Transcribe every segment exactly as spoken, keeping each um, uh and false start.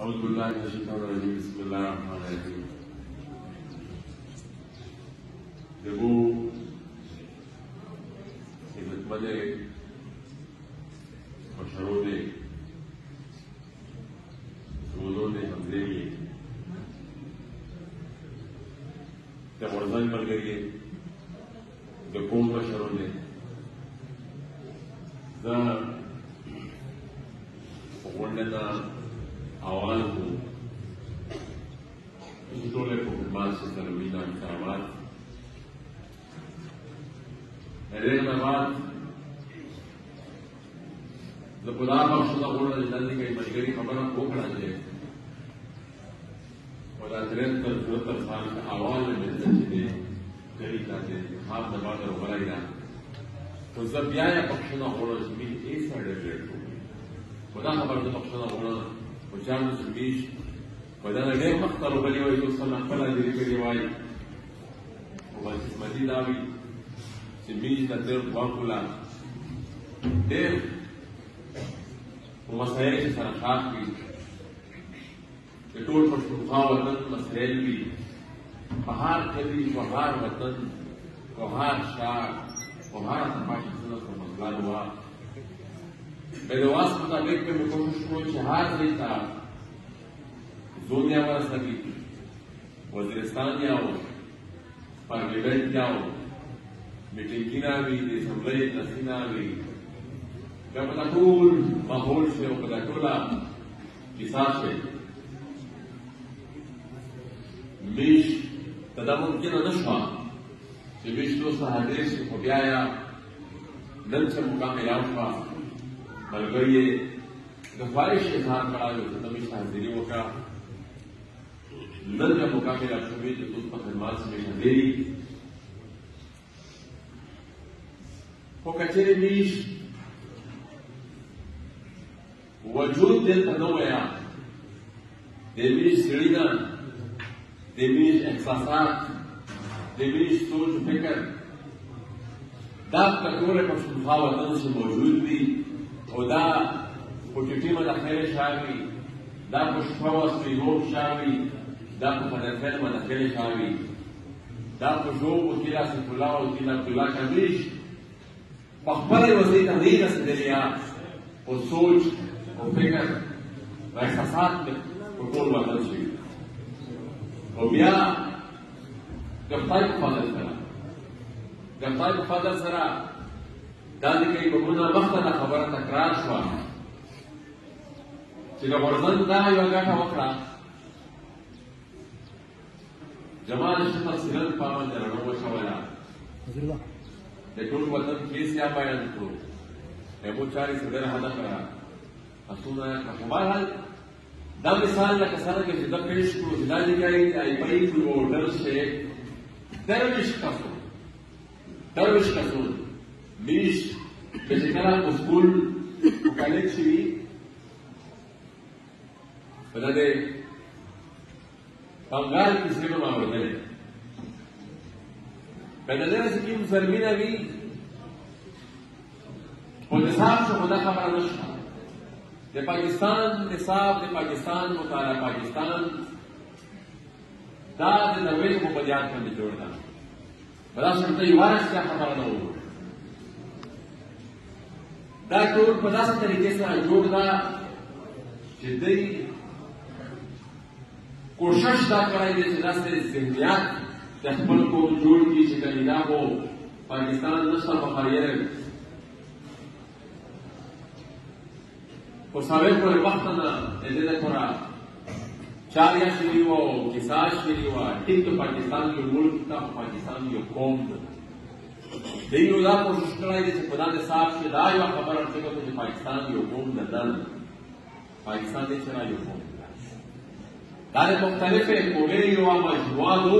बिस्मिल्लाहिर्रहमानिर्रहीम। Debout hizmet मशरों ने रोजों ने हमले किए जब वर्जन बन गई दबों मशरों ने वंडना आवाज को टोले को मास से तरवीना करामात मेरे बाद जब खुदा बख्शदा बोला जल्दी कहीं मजगरी खबर को खड़ा है और तिरहत्तर चौहत्तर साल का आवाज में मिलते थे करी जाते हाथ दबा कर उभरा ही रहा तो जब या पक्षना होना जमीन एक साइड रेट हो गई खुदा खबर जो पक्षना होना उचार जमीन खुदा ने देख मख्तर बनी हुई तो सन अकला दिली के रिवाई वो मजीद आवी जमीन का दिल वाकुला देव मसैल की सरखात की टोल पशुखा वतन मसैल की पहाड़ खदी पहाड़ वतन पहाड़ शाह पहाड़ समाजी सुनत को मसला हुआ मेरे वास मुताबिक में कोशिश को शहार नहीं था जोनिया वाला सभी वजीरिस्तान जाओ पार्लियामेंट जाओ मीटिंग की ना भी असम्बली नसीना भी जब पता टूल माहौल से वो पता टोला किसा से मीश तदा मुमकिन नशवा कि मीश तो सहादेश को ब्याया नन से मुकाम याशवा मलगरिए गफारिश इजहार करा जो तमीश हाजिरियों का नन का मुकाम याशवी जो तुम पर खदमात से हाजिरी वो कचरे मीश वजूद दिल तनोया देवीश सीढ़ीना देवीश एहसासात देवीश सोच फिक्र दाब कटोरे पशुखा वतन से मौजूद भी और दा पुटिटी में दखेल शावी दा पुष्पवस में लोग शावी दा पुफनफेल में दखेल शावी दा पुशोब उतिला से फुला उतिला फुला कमीश पखपरे वसी तहरीर से दिलिया और सोच और फिक्र व एहसासात में टोल वतन से और बिया गफ्तार को फादर करा गफ्तार को फादर सरा दादी कई बमुना वक्त ना खबर तकरार हुआ चिका वर्जन दा योगा का वक्रा जमाल शफा सिरन पावन जरणो वशवाला ये टोल वतन केस या बयान को एबोचारी सदर हदा करा असुना का बहरहाल दा मिसाल la kasara के जिदा पेश को जिदा दिखाई आई पई को ऑर्डर से दरविश कसो दरविश कसो मीश के जिकरा स्कूल कॉलेज सी बदले बंगाल की सेवा मावरदे बदले स्कीम जर्मीना भी और निसाब से खुदा खबर नशा de Pakistan निसाब de Pakistan मुतारा पाकिस्तान दा de नवेज को बजात में जोड़ना बड़ा सुनते ही वारस क्या खबर न हो दा टूर बड़ा सा तरीके से जोड़ना जिद्दी कोशिश दा कराई दे जिला से जिंदगियात तस्पल को जोड़ की शिकलिना को पाकिस्तान नस्ल बखारियर और सारे को वक्त ना ऐसे थोड़ा चार या शुरू हो किसास शुरू हुआ ठीक तो पाकिस्तान के मुल्क का पाकिस्तान के कौम देई उदा कोशिश कराई जैसे खुदा ने साफ से दाई व खबर रखे तो पाकिस्तान की कौम न दल पाकिस्तान ने चला ये कौम दारे मुख्तलिफ कोले युवा मजमुआ दो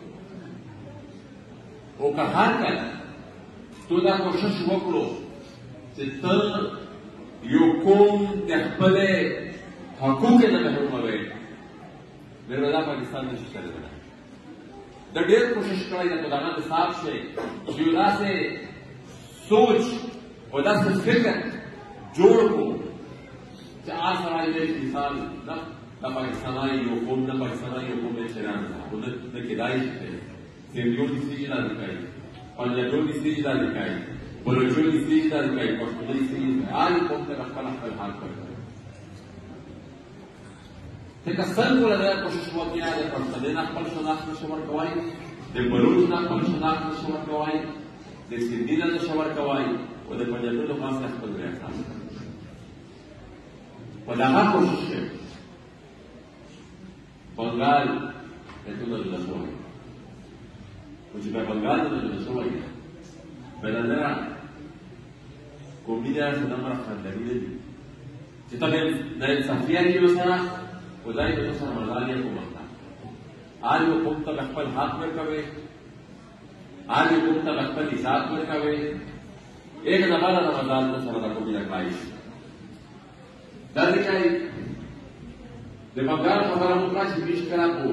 वो कहा कर तो दा कोशिश वो करो जितना यो कौम तखपले हकूक न महरूम हुए मेरे वजह पाकिस्तान में शिक्षा देना द डेर कोशिश कराई ना खुदा के साथ से युवा से सोच और दस फिक्र जोड़ को चार सराय में मिसाल न دا پاکستاني یو قوم نه پاکستاني یو قوم د شریان او د کېدای شي سیندیو د سیج د کوي پنجابو د سیج د کوي بلوچو د سیج د کوي پښتو د سیج هر قوم ته خپل خپل حال کوي ته څنګه ولدا کوشش وکړي د پښتو نه خپل شناخت شور کوي د بلوچ نه خپل شناخت شور کوي د سیندي نه شور کوي او د پنجابو د خاص خپل ریاست په دغه کوشش کې بنگال itu dah jelas semua. Jika Bengal itu dah jelas semua. Benar-benar komunitas sedang merasakan dari ini. Kita dari safian itu sana, udah itu sana masalahnya kumanta. Hari itu kumta berkepal hak berkawe, hari itu kumta berkepal isat berkawe. Ek nama nama masalah itu sana tak komunitas lain. Dari kaya د بنگال خبره مو کړه چې بیش کړه کو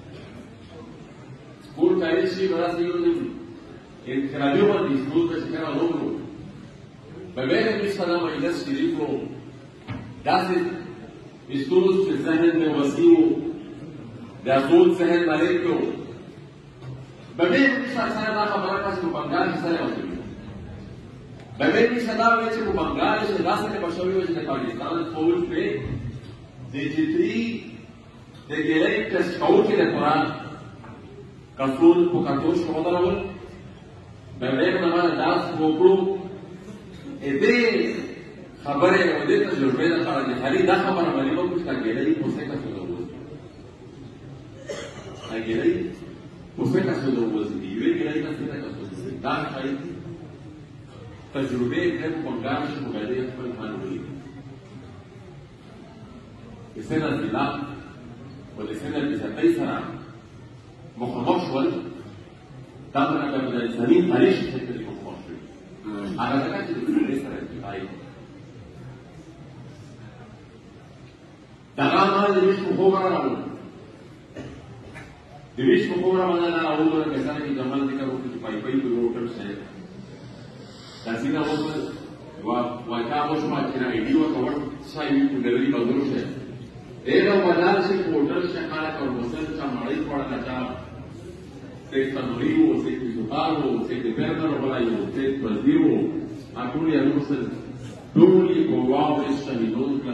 سکول کاری شي ورځ یو نه انقلابي باندې سکول ته څنګه راوړو په ویره کې سره مجلس شریک وو داسې استوس چې ذهن مې وسیو د ازول ذهن باندې کو په ویره کې سره دا خبره کړه چې بنگال سره وځي په ویره کې صدا وایي چې بنگال چې داسې بشوي وي چې پاکستان فوج په د جتري د ګلې تشکاو کې د قرآن کفرون په کاتوش په ودرول د ویب نه باندې داس وکړو ا دې خبره او دې تجربه د قرآن هري دا خبره باندې موږ څنګه ګلې په څه کې څه وځي ا ګلې په څه کې څه وځي یو ګلې نه څه کې څه دا شاید تجربه د بنگال شو غلې خپل قانوني السنة الزلام والسنة البساتي سنة مخمخ شوال دامنا قبل الإنسانين تاريخ الشكل اللي مخمخ شوال على ذلك الإنسانين سنة البساتي دغاما اللي مش مخوبرا رأول اللي مش مخوبرا مانا لا رأول كسانة في جمال ذكر وقت جباي باي بلوكر سنة تاسينا وقت وكا مش ما كنا ايدي وكور سايو كندري بدرو سنة ایرو بدل سے پورٹل شکارا اور مسل کا مڑی پڑا لگا سے تنوری ہو سے سکار ہو سے دیپیرنر بلائی ہو سے بزدی ہو اکولی انوسل دولی گواو اس شہیدون کل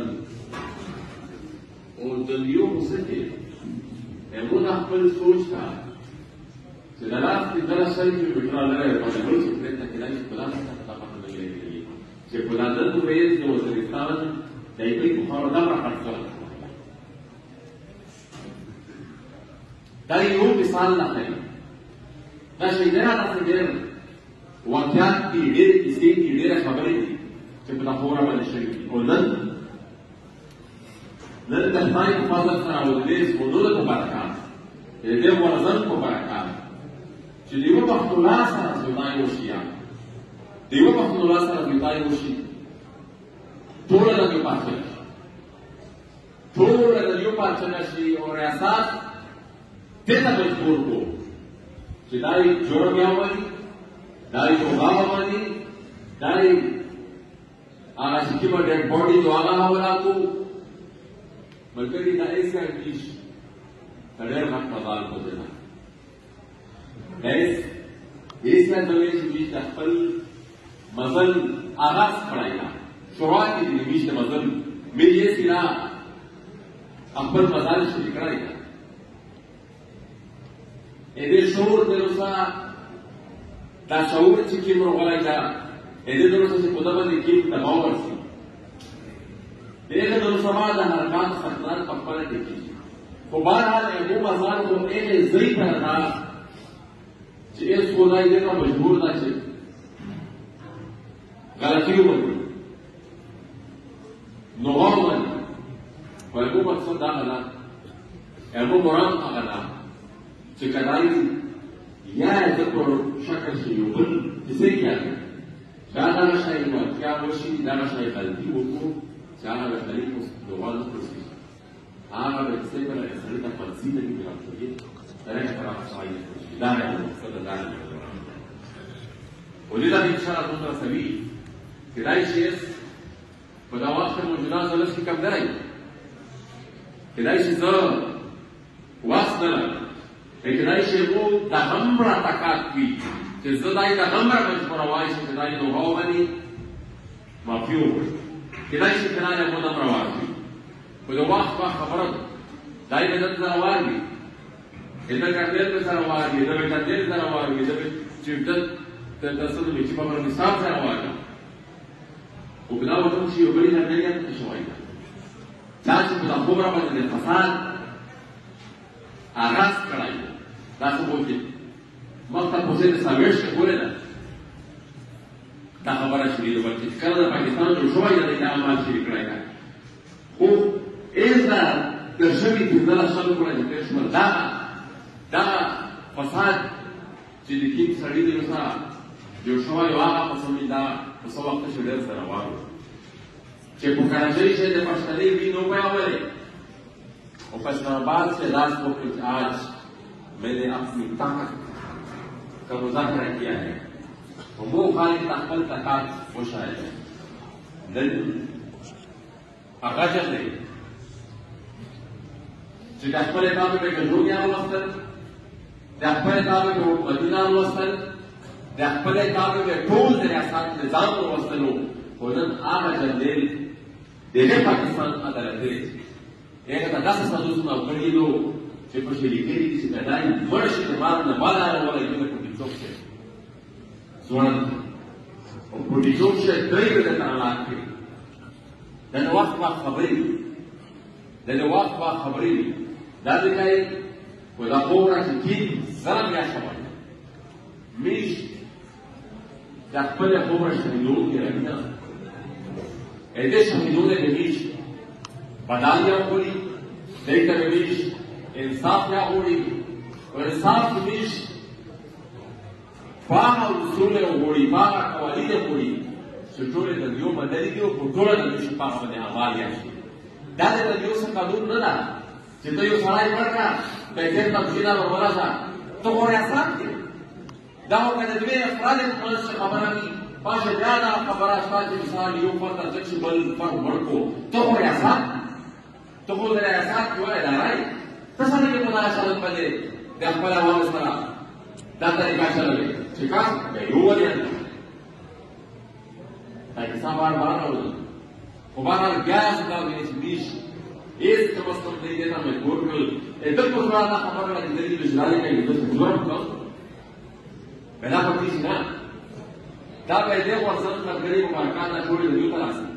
اور دلیو ہو سکے ایمون اخبر سوچ کا سے دلاس کی درس سایی جو بٹرا لگے پانے بڑی سکریت تکیلائی خدا سکتا پتہ لگے لگے سے خدا دن ریز جو وزرستان دائیبی بخاردہ را خرچہ دا یو مثال نه دی دا شیدنه تاسو ډېر واقعیت دي ډېر کیسې دي ډېر خبرې دي چې په خبره باندې شوي او نن نن د خدای په فضل سره او د دې سمونو په برکات د دې ورزن په برکات چې دیو په خلا سره ځای وشي دیو په خلا سره ځای وشي ټول د یو پاتې ټول د یو پاتې شي او ریاست دیتا مجبور کو چې دای جوړ بیا وایي دای توغا وایي دای هغه چې په ډېر باډي دواغه حواله کو ملګری دا ایسه انګلیش ډېر غټ مزال کو دی نه ایس ایسه د ویش چې خپل مزل آغاز کړای شروعات دې ویش مزل مې یې سینا خپل مزال شروع کړای ا دې شعور دروسا دا شعور چې کوم راغلی دا ا دې دروسا چې په دغه کې کې دباو ورسي دغه دروسا ما د حرکات سرطان په خپل کې کیږي خو بهرحال یو مزار کو ا زئی پر دا چې اس خدای دې ته مجبور ده چې غلطي وکړي نو غواړي په یو مقصد دا نه یو مرام هغه چې کدائی یا د پر شکل شي یو بل څه کېږي دا دا شای نو کیا وشي دا شای غلطي وکړو چې هغه خلیق دوال پرسي هغه د څه په اړه سره د فلسفي د راځي دا یې پر راځي دا نه څه دا نه ولې دا ان شاء الله تاسو سوي کدائی شي په دا وخت موجوده ځل کې کم درای کېدای شي زه وس نه لرم کېدای شي هغو د هم راته کار کوي چې زه دای د هم را مجبوروای شم چې دای نوغه ومني معافي وکړي کېدای شي که نه د هغو دم روان وي خو د وخت وخت خبره ده دای به دلته روان وي د ده کارتل به سره روان وي د به کارتل سره روان وي د به چې د څه نومې چې په نصاب سره روان وي خو که دا ورته وشي یو بلې لرګۍ هم ته شوی ده دا چې په دا خوب را باندې د فساد آغاز کړی دی دا څه بولي مخ ته پوسې د ساویرش کې بولې ده دا خبره شوې ده بلکې چې کله د پاکستان جوړ شوی دی دا عمل شوي کړی دی خو ایزدا د ژبې پېنځلس شلو کړی چې تېر شول دا دا فساد چې د کیم سړي دی سره جوړ شوی و هغه په سمې دا په څه وخت چې ډېر سره روان و چې په کراچۍ سے د پښتنې بھی نو پہ ہوئے اور فیصلہ آباد سے راج کو کہ آج میں نے اپنی طاقت کا مذاکرہ کیا ہے اور وہ خالد اقبال کا طاقت وہ شاید ہے نن اغاجر نے چې د خپل کتاب په ګډونیا وستل د خپل کتاب په مدینه وستل د خپل کتاب په ټول د ریاست نظام وستلو ولن هغه جندل دغه پاکستان عدالت دی هغه ته داسې سازونه کړي دي چې په شری کې دي چې دای مرشي د مار نه بالا ولا یو په دې څوک شه ځوان او په دې څوک شه دایره د تعاملات کې د وخت وخت خبرې د وخت وخت خبرې دا د کای ولا خبره چې کی زرم یا شوی میش د خپل خبره شنو کې راځي ایده شهیدون بمیش بدالیا ہوئی دیکھتا بمیش انصاف یا ہوئی اور انصاف بمیش فاہا رسول ہوئی فاہا قوالید ہوئی سٹولے دلیو مدلی دیو پٹولا دلیوش فاہا مدی عمال یا شی دادے دلیو سے قانون ندا چیتا یو سرائی پڑکا پیکر تبجینا برورا سا تو وہ ریاسات کے داو کا ندوے افراد مدد سے خبرانی پاشه بیانا خبره شته چې مثال یو فرد ځکه بل فرد ورکو ته خو ریاست ته خو د ریاست یو اداره ته څنګه په مناسبت باندې د خپل عوام سره دا طریقه چلوي چې کاس به یو ولې دا کیسه بار بار راوځي خو بهر بیا څنګه ویني چې بیش هیڅ کوم دې ته مجبور کړل اته په ځوانه خبره باندې د دې جلالي کوي د څه ورکو بلا پکې نه دا به دې ورسره ملګری مبارکان جوړې دیو ته راسي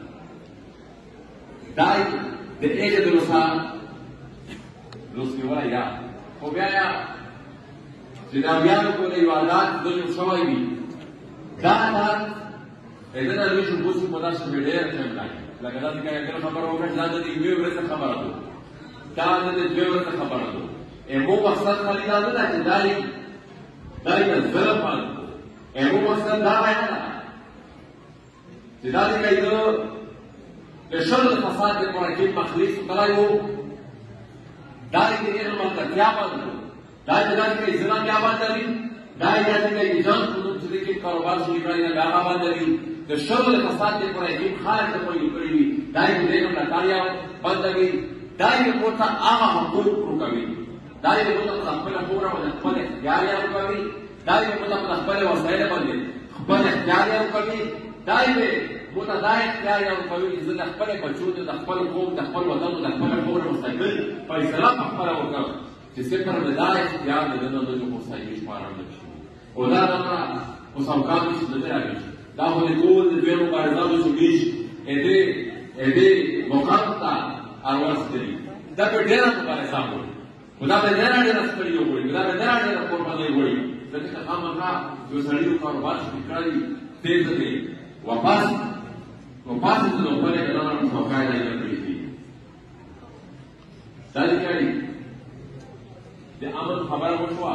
دای د اېجه د روسا روسي وایي خو بیا یا چې دا بیا په دې وادات د یو شوی وي دا دا اېدا د لوي شو په داسې ډېر څه لای لکه دا چې کله خبر وکړه دا د دې یو ورته خبره ده دا د دې یو ورته خبره ده امو مقصد خالي دا نه چې دای دای د ظلم ایمو مقصد دا ہے چې دا دې کوي د شر فساد د مراکب مخلص کړایو دا دې کې نه مطلب کیا باندې دا دې دا کې ځنا کیا باندې دا دې کې ځان په دې کې کاروبار شروع کړی نه هغه باندې د شر فساد د مراکب خارج ته کوي کړی دا دې دې نه کاریا باندې دا دې کوته هغه حقوق کوي دا دې کوته خپل حقوق او خپل اختیار یې کوي دا دې کوته خپل وسایل باندې خپل اختیار یې کوي دا دې کوته دا اختیار یې کوي چې د خپل بچو د خپل قوم د خپل وطن د خپل خبر مستقل فیصله خپل وکړي چې څنګه د دا اختیار د نن د مستقل شمار نه شي او دا نه او څنګه چې د راځي دا هو د ټول د دوه مبارزانو چې بیش دې دې مقاطعه اواز دي دا په ډېر مبارزانو خدا به ډېر ډېر سپړي وګوري دا به ډېر ډېر قرباني وګوري ځکه هغه یو سړی کاروبار شروع کړی تیز دی واپس واپس د نو په لګا نه څوکای نه کړی دي دا دې کړی د امر خبر وشو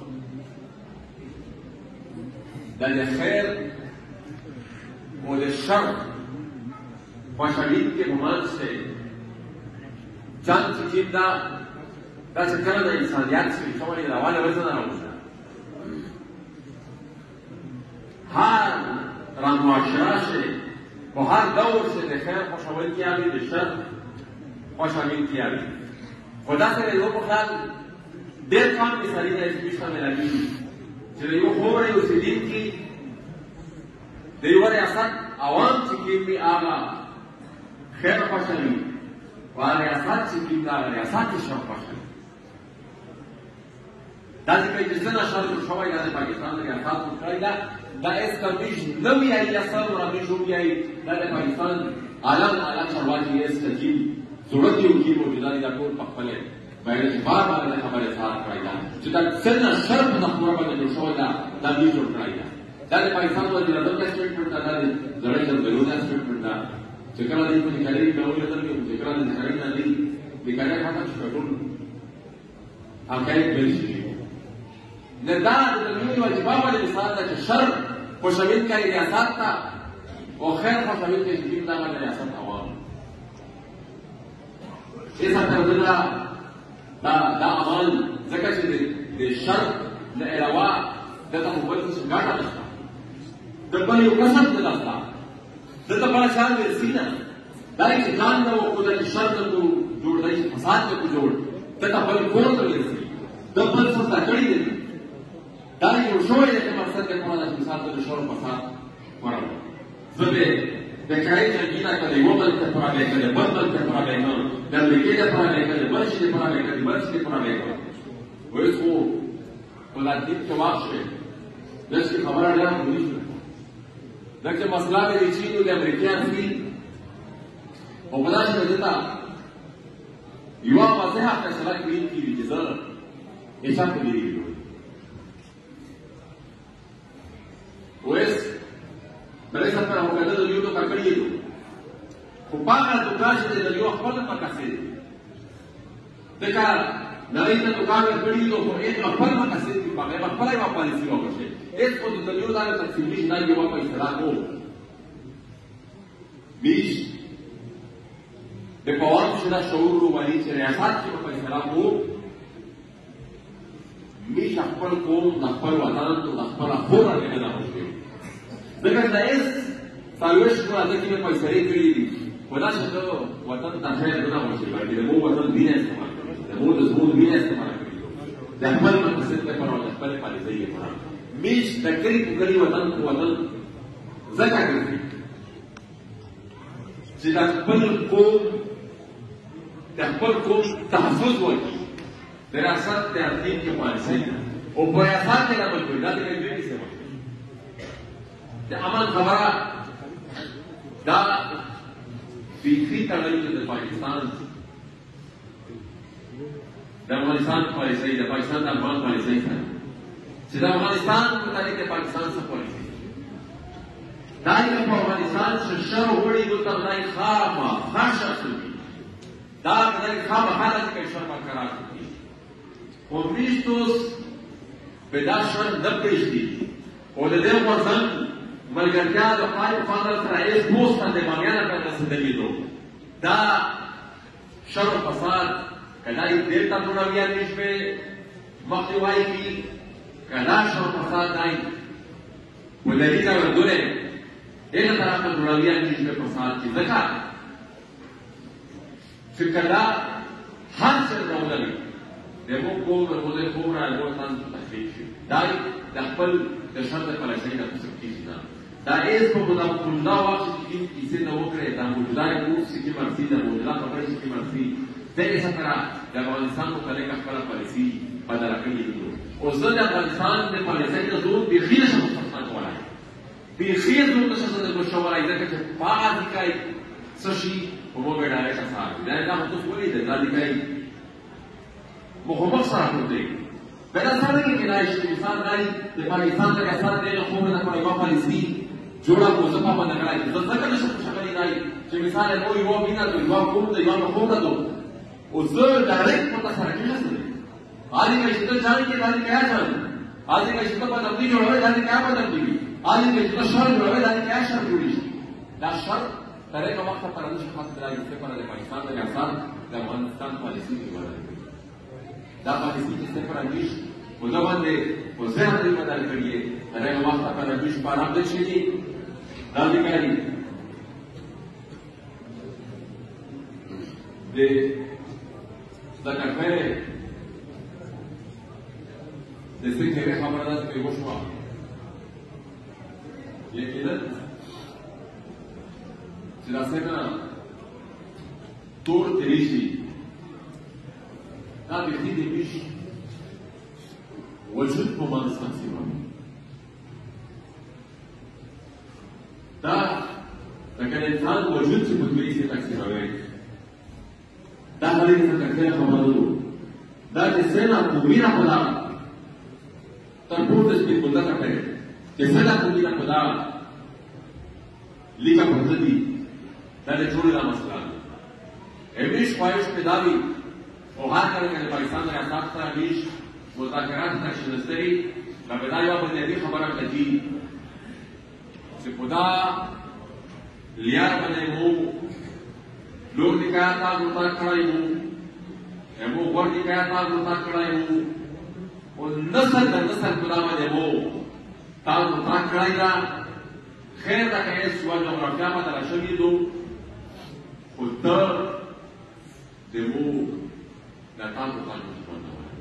دا د خیر او د شر خوشحالي کې ګمان شته ځان چې دا دا چې کله د انسانیت سره کومه روانه وزن راوځي هر رنگواشرا سے وہ ہر دور سے خیر خوشحالی کیا بھی شر خوشحالی کیا بھی خدا سره یو په خیال ډېر کم مثالي دی چې مشته ملګري چې د یو خوب یو اوسېدونکي د یو ریاست عوام چې کوم وي هغه خیر خوښوي او هغه ریاست چې کوم دی هغه ریاست یې شر خوښوي. دا ځکه چې څنګه شر جوړ شوی دا د پاکستان د ریاست کړی ده دا هېڅ کمیش نه وي یا سر رمیش ووایي دا د پاکستان عالم عالم چارواکي هېڅ تجیب ضرورت یو کې موجوده دي دا ټول په خپلې باید اعتبار باندې خبرې اظهار کړی ده چې دا څنګه شر په خبره باندې جوړ شوی ده دا دوی جوړ کړی ده. دا د پاکستان وزیر اعظم کا سټیټمنټ ده دا د زړې جمهوریت سټیټمنټ ده چې کله دوی په نکالي په اول ځل کې چې کله د نکالي نه دي د کله ختم شو ټول حقایق بل شي نه دا د دنیوي واجبات باندې مثال ده چې شر خوشوین کوي ریاست ته او خیر خوشوین کوي چې دا باندې ریاست عوام ایسا ترددلا دا دا عمل ځکه چې د شر نه علاوه دته په بل څه ګټه نشته د بل یو کسب نه نشته دته بل شان ورسي نه دا چې ځان نه وکړو د شر نه جوړ دی فساد نه جوړ دته بل کور ته ورسي د بل څه کړی دی دا یو شوی دی چې مقصد یې کومه د مثال د شر فساد ورته زه د کاري جنګینا کړي یو بل ته پرابې کړي بل بل ته پرابې نه د لیکې ته پرابې کړي بل شي ته پرابې کړي بل شي ته پرابې کړي وایي خو ولادت کې واښه د څه خبره ده نو دغه مسله د چین او د امریکا سي او بلای څه دتا یو واضح فیصله کړی چې زه ایسا کوي وایي بلې څه پر هغه د یو ټکا کړی دی خو باغه د کاش د یو خپل مقاصد دغه نړۍ ته دکان کړی دی خو یې خپل مقاصد دی باغه خپل یو پالیسي وکړي هیڅ په د یو دغه تقسیمي نه یو په اصطلاح کو بیش د پاور شدا شعور والی چې ریاست کې په اصطلاح کو میش خپل قوم خپل وطن ته خپل خور نه نه وشي دغه دایس سالوش کو راځي چې په سری کړی دي خدا شته وطن ته خیر نه وشي باندې د مو وطن دینه استعمال کوي د مو د زموږ دینه استعمال کوي د خپل مقصد په پروا د خپل پالیسي په پروا میش د کلی په کلی وطن کو وطن زکه کوي چې د خپل قوم د خپل قوم تحفظ وکړي د ریاست ترتیب کې پالیسي او په ریاست کې عمل کوي دا د دې څه د عمل خبره دا فکري تړل د پاکستان د افغانستان پالیسي د پاکستان د افغان پالیسي سره چې د افغانستان متعلق د پاکستان څخه پالیسي دا د افغانستان څخه شر وړي د ترای خامه خاصه دا د خامه حالت کې شر برقرار دي او پریستوس په دا شر د پېښې او د دې ورځن ملګرتیا د خپل فادر سره هیڅ پوسټ د باندې نه رسیدلی دو دا شر فساد کله یې دلته جوړوي نشته مخکوي کی کله شر فساد دای ولې دا ورته دغه طرف ته جوړوي نشته فساد کی ځکه چې کله هر څه راولي دغه کوم ورته کوم راځي تاسو تحقیق شي دا د خپل د شر د پالیسۍ د تفصیل نه دا ایس په موږ موجوده وخت کې کیسه نو وکړه دا موجوده کوم چې کی مرسي دا موجوده خبره چې کی مرسي دغه څنګه د افغانستان په کله کې خپل پالیسي بدل کړی دی او زه د افغانستان د پالیسۍ د زور په خیره شم څه کولای په خیره زور د څه د مشورای ځکه چې پاز کوي څه شي په موږ ډایرکټ اساس دا دا تاسو ولې د ځان کوي محمد سره کوي بلا سره کې راځي چې انسان دای د پاکستان د ریاست د قوم د پرېوا پالیسي جوړه کوزه په باندې راځي د ځکه نشو شکلې دای چې مثال یو یو مینا د یو قوم د یو قوم د او زه ډایرکټ په تاسو راځي آلی کا شکل جان کې دای کیا جان آلی کا شکل په نبی جوړوي دای کیا په نبی آلی کا شکل شر جوړوي دای کیا شر جوړي دا شر ترې کوم وخت پر انځ خاص راځي چې پر د پاکستان د ریاست د افغانستان پالیسي کې ورته دا پالیسي چې څه پر انځ په دا باندې په ځان دې بدل کړی ترې کوم وخت پر انځ په اړه د شي دا دې کوي د ځکه خیر د څه کېږي خبره ده چې وشوه یقینا چې دا څنګه تور تېرې شي دا بیخي د ویش وجود په منځ تقسیموي دا لکه د انسان وجود چې په دوی کې تقسیموي دا هغې څخه کړه خبرو دا چې څنګه کومینه خدا تر پورته سپین ګلده کړی چې څنګه کومینه خدا لیکه پرته دي دا د ټولې دا مسله ده همیش خواهش پیدا وي او هر کله چې د پاکستان ریاست سره همیش مذاکرات نشته وي نو دا یوه بنیادي خبره کوي چې خدا لیار باندې مو لوگ نکاح تا گلتا کڑائی ہوں ایمو غور نکاح تا گلتا کڑائی ہوں اور نسل در نسل قدامہ دیمو تا گلتا کڑائی را خیر دا کہ سوا جغرافیہ ما در شوی دو خود در دیمو دا تا گلتا کڑائی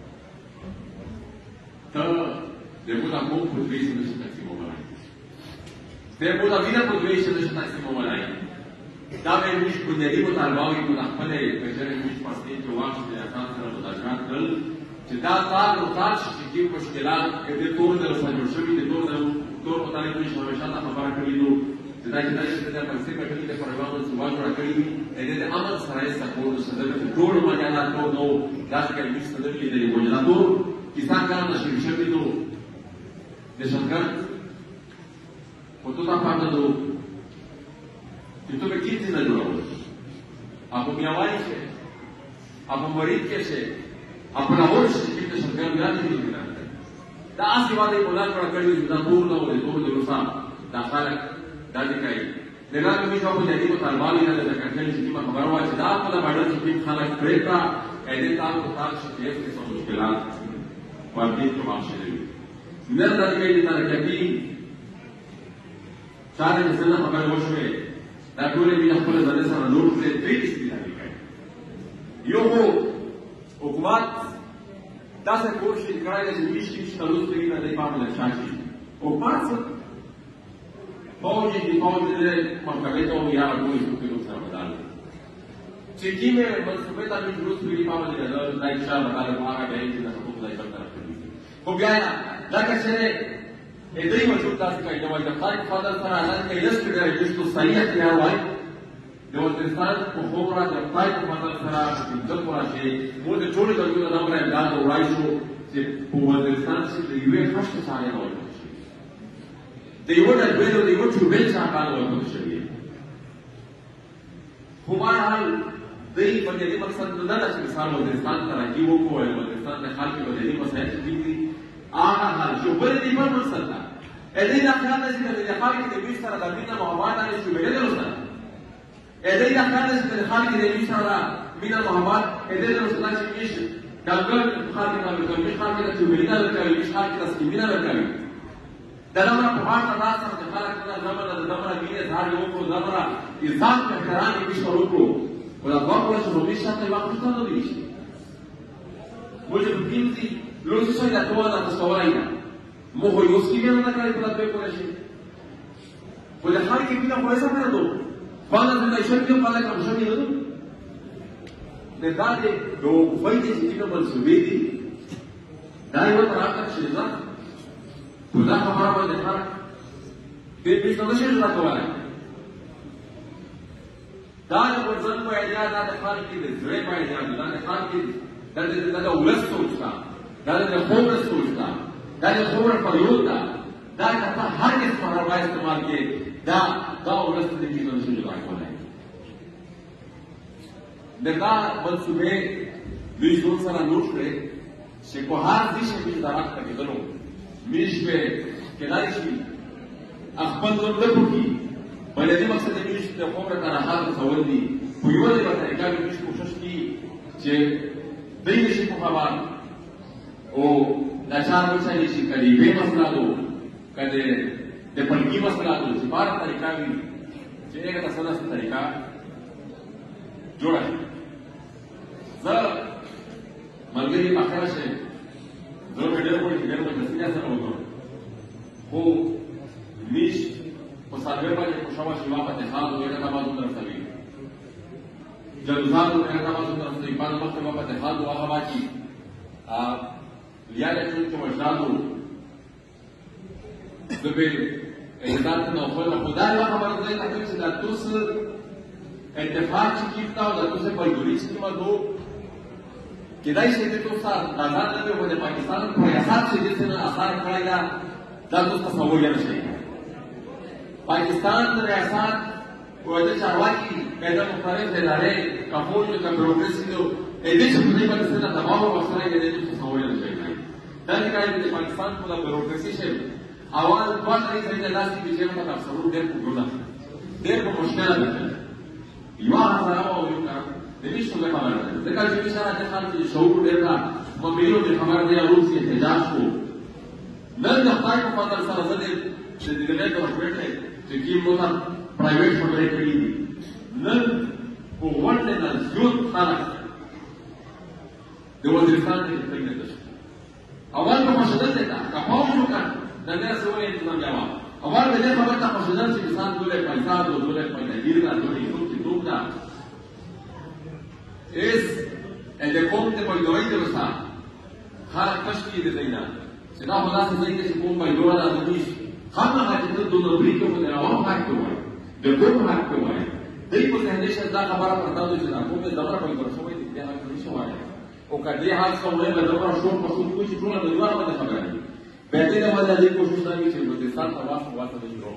تا دیمو دا مو پدویش نشت تقسیمو ملائی دیمو دا وینا پدویش نشت تقسیمو ملائی دا به موږ بنیادي مطالبه کوو د خپلې کچرې موږ پښتې کې واخلو د اساس سره مذاکرات کړل چې دا تار او تار شي چې کوم مشکلات د تور د رسنۍ جوړ شوي د تور د تور مطالبه موږ همیشه دا خبره کړې نو چې دا چې دا چې د پښتې په کې د پروګرام سوا جوړ کړی وي د عمل سره یې سپورټ سره د ټول مجالات کو نو دا چې موږ سره دې د وجلاتو کسان کار نشي شوي نو د شکر په توګه پاتې कि तो मैं किस दिन जुड़ा हूँ आप मियावाई से आप मरीज के से अपना और कितने संख्या में नहीं मिला दास की बात एक बोला पड़ा कड़ी जुदा दूर ना हो दूर दूर सा दाखल दादी का ही लेकिन कभी जो आपको जल्दी को तालबाल ही ना देता करते हैं जिसकी मैं खबर हुआ चिदा आपको ना बैठा चिपी खाना क्रेता ऐसे ताल को ताल शेफ के सब मुश्किलात वार्ती के मामले में मेरा दादी का ये तारीख है कि सारे मिसला खबर होश में دا ټولې مینه خپل ځان سره نور کړې دوی استعمالي کوي یو حکومت داسې کوشش کړی دی چې ویش کې تلوث کوي نه دی پام له شاشي حکومت فوج دی فوج دې محکمې ته وي یا کوئی څه سره بدل چې کیمه منصوبه ته موږ روز ویلي پام له دا ان شاء الله تعالی هغه دی چې د حقوق ځای پر طرف کوي خو بیا دا چې ادعي وجود تاسو کوي نو د خلک فضل سره اعلان کوي لس کې درې چې صحیح اختیار وای د وطنستان په خبره د خلک فضل سره د پوره شي مو د ټول د یو نمبر امداد وای شو چې په وطنستان کې د یو فرست سره وای د یو د دوی د یو ټول بل څخه وای شي خو بهرحال دې په دې مقصد نه ده چې مثال وطنستان سره کیو کوی وطنستان د خلک په دې مسایل کې آغا حال جو بل دی بل مقصد دا ایدی دا خیال نسی که دی خالقی دی بیش سر دا مینا محبات آنی شو بیده دلوستا ایدی دا خیال نسی که دی خالقی دی بیش سر دا مینا محبات ایدی دلوستا چی بیش کلگل خالقی دا بکل بیش خالقی دا چو بیده بکل بیش خالقی دا سکیمینا بکل دا نمرا پخار تا دا سر دی خالقی دا نمرا دا نمرا مینه زهار یو کو نمرا ازاد محترانی بیش کرو کو و دا دوار کولا چو بیش شاقی واقع کشتا دو بیش مجھے بکیمتی لوگ soy la toda la tasawayna mojo yo si bien una cara para ver por allí pues la gente que vino por esa mano van a tener que ir para la camisa ni no de darle lo fue que si no mal subidi da yo para la chiza pues la cámara va a dejar que visto no se la toalla da yo por tanto ya da de gente de zreba ya da de gente da de da ulas sochta دا د خوبر سوچ دا دا د خوبر پریود دا دا کته هر کس پر هوا استعمال کې دا دا ورسته د دې نشو جوړ کولای دغه منصوبه دوی ټول سره نوٹ کړي چې په هر دیشه کې دا راځي کې درو میش به کېدای شي خپل ځل له پوکي بلې دې مقصد دې چې د خوبر تر حال څول دي په یو ځای باندې کار کوي کوشش کوي چې دې نشي په هوا او लाचार बच्चा निश्चित करी वे मसला दो कदे दे पलकी मसला दो सिफार तरीका भी चेहरे का तसलस तरीका जोड़ा है जर ملګري په خیر شي زه مې ډېر وړي ډېر مې نصیحت سره وکړو خو میش په سروې باندې خوشحاله شي واپس اتحاد وغیرہ کا بازو طرف سے جلسات وغیرہ کا بازو طرف سے بعد وقت واپس اتحاد وغیرہ باقی لیا لیکن جو مجدادو زبیر اعزاز نو خود خدا لا خبر ده تاکي چې دا توس اتفاق چې کیتا او دا توس په ګولیس کې مدو کدای شي چې توس آزاد نه وي د پاکستان په ریاست چې د سن اثر کړی دا دا توس تصور نه شي پاکستان د ریاست او د چارواکي پیدا مختلف ادارې کفول د پروګرسیو اې دې چې په دې باندې سره دباو وسره کې د تصور نه شي دا ځکه چې پاکستان په پروګرسي شي اول دوه درې ځله لاس کې چې موږ تاسو ورو ډېر وګورل ډېر په مشکل ده یو هغه او یو کار د دې څه خبره ده ځکه چې اشاره ده خلک چې شعور ډېر را مبينو د خبر دی او چې احتجاج کو نن د خدای په فضل سره زده چې د دې ګورنمنت چې کی موږ پرایویټ خبرې کړې دي نن په ورته د زیات خلک د وزیرستان کې څنګه ده اول په مشهد ده کاوه شو کړ د دې سوې انتظام جواب اول د دې خبره ته مشهد چې انسان دوله پیسې او دوله پیسې ډیر نه دوی څوک چې دوه ده es el de ponte por doy de los ha har kashki de deina se da hoda se zai que pom bai dola da duis khama ha que do no brico de la ho ha que vai de como ha que vai dei por ne deixa da khabara parta do jina pom de dabra bai por sobai de ha que showa o ka de ha so le da dabra shom pa su kuch shona de duar ma de khabara behte da wala de koshis da ki che de sal ta was was de jiro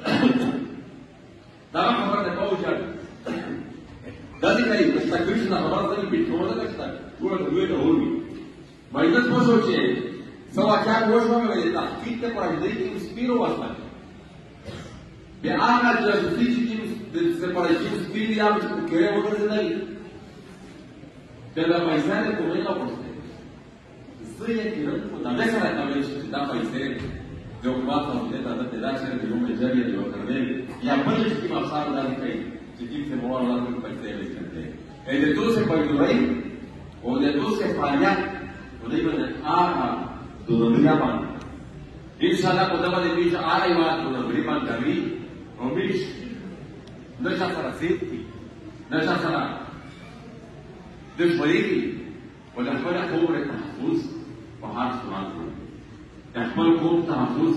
da khabara de pauja دا دې کوي چې تکلیف نه خبره ده چې ټول نه کېږي ټول دوی ته وایي باید څه سوچي سوا کار وښه مې دا تحقیق ته پاره دی چې سپیرو واسطه بیا هغه چې چې د سپارښت سپیر یا چې کوي وګورئ نه دا د مایزان کومه نه پوښتنه زه یې کړم خو دا نه سره کوي چې دا پیسې د حکومت او د دولت د لاسه د یو مجاري د وکړې یا بل چې مقصد دا کوي si quince me voy a hablar de un país de elegante. El de todo se pagó ahí, o de todo se falla, o de iban a todo el día van. Inshallah, cuando va de misa, ahora iba a todo el día van David, o mis, no es hasta la safety, no es hasta la después, o la fuera pobre Tahfuz, o Hars Mantu. La fuera pobre Tahfuz,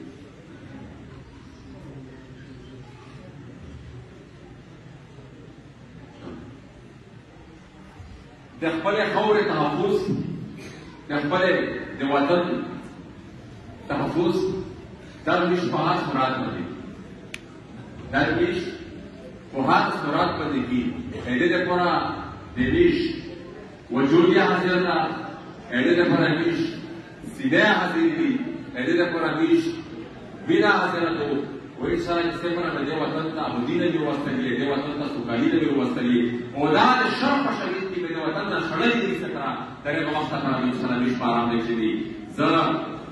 د خپل خاورې تحفظ د خپل د وطن تحفظ دا مش په هغه مراد باندې دا مش په هغه مراد باندې کې دې د پورا د مش وجود یې حاضر ده دې د پورا مش سیده حاضر دي دې د پورا مش بنا حاضر ده وای سره چې څنګه د وطن ته مدینه دی واستلې د وطن ته سوکالي دی واستلې او دا د شرف شهید کې د وطن نه شړلې دي څنګه دغه وخت ته راځي چې نبی پارام دې چې دي زرا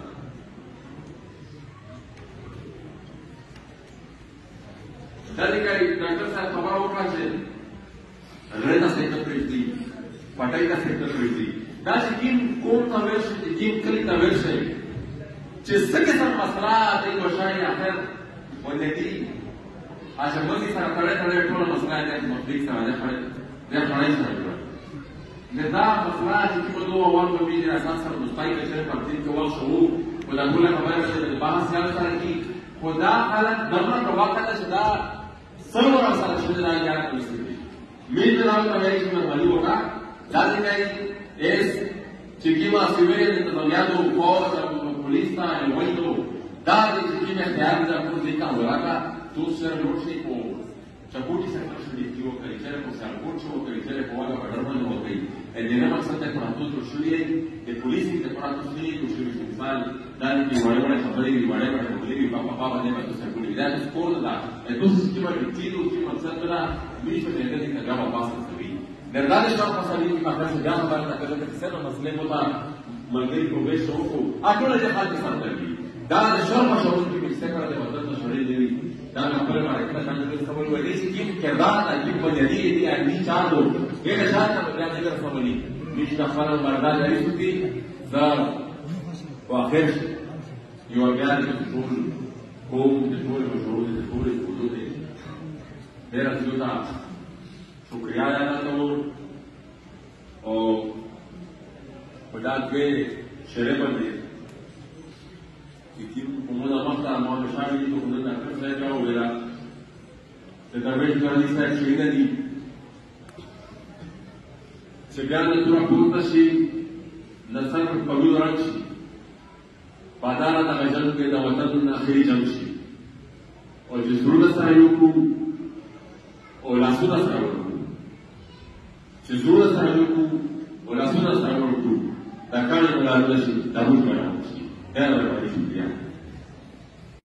دا دې کوي ډاکټر صاحب خبر وکړه چې رېدا سیکټر پرېږدي پټای کا سیکټر پرېږدي دا چې کوم کوم ته ورشي چې کوم کلی ته ورشي چې څنګه سم مسله دې وشای اخر ولدي عشان ما في سنه ثلاثه لا يكون مصنع ده مطلق سنه ده فرق ده فرق سنه ده مصنعที่بدو اول ما بيجي اساس المستقبل شيء فاكرين كوال شعور ولا كل خبره في البحث يعني سره کی خدا حالت دمر په وخت ده دا سرور سره شته نه یاد کوي مين نه راوړل چې مې ولي وکړه دا دې es چې کیما سیوی د تطبیقاتو او پولیسا او وایو دا دې چې مې خیال ده په دې کا وراکا تو سره لوټي کو چپوټي سره شړې کیو کوي چې په سر کوچو کوي چې په والا پړمن وو کوي ا دې نه مقصد ته پراتو تو شړې د پولیسي ته پراتو شړې کو شړې مثال دا دې وړه وړه خبرې دی وړه وړه خبرې په پاپا پاپا دې په سر کوي دا سپور ده entonces چې باندې تیرو چې مقصد ده مې په دې کې دا جواب واسطه کوي verdad es que vamos a salir y para que ya no van a tener que ser más lejos para mantener con beso ojo a qué le deja que estar aquí da de short más o que se para levantar la shore de da la para para que la gente está volviendo y dice que que da aquí puede ir y ahí chado que le salta la gran de la familia مش دخلنا المرداد عرفتي ذا واخر يوجد الدخول قوم الدخول وشروط الدخول الحدود मेरा जुदा शुक्रिया अदा करूं और खुदा के शेरे पर दे कि उन्होंने मक्का मां शामिल तो उन्होंने कर से जाओ मेरा ते दरवेश करनी से शेरे दी sebiana tura punta si nasar pagul ranchi padana da gajan ke da watan akhiri jamshi और जिस जरूरत साहियों को और लासुना साहियों को जिस जरूरत साहियों को और लासुना साहियों को दकाने वाला नशी दारुज